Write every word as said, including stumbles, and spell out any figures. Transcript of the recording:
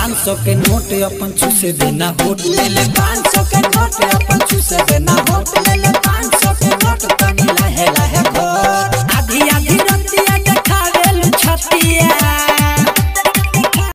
पाँच सौ के नोट अपन चूसे देना होट ले ले पाँच सौ के नोट अपन चूसे देना होट ले ले।